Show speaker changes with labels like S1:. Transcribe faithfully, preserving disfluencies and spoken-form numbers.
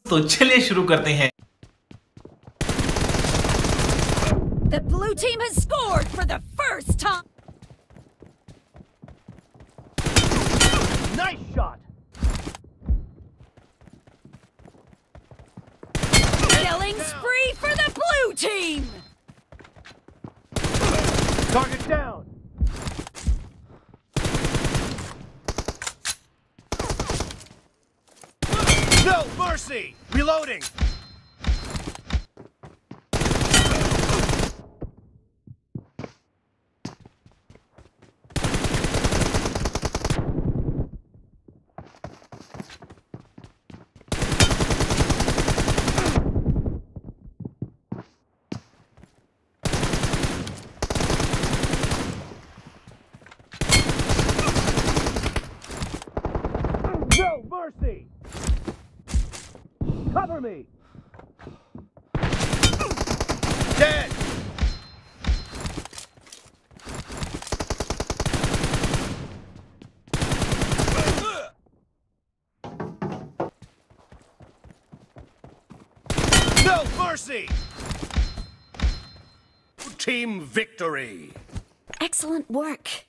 S1: तो चलिए शुरू करते हैं।
S2: The blue team has scored for the first time.
S3: Nice shot.
S2: Killing spree for the blue team.
S3: Target down. No mercy. Reloading. No mercy! Cover me! Dead! No mercy! Team victory!
S2: Excellent work.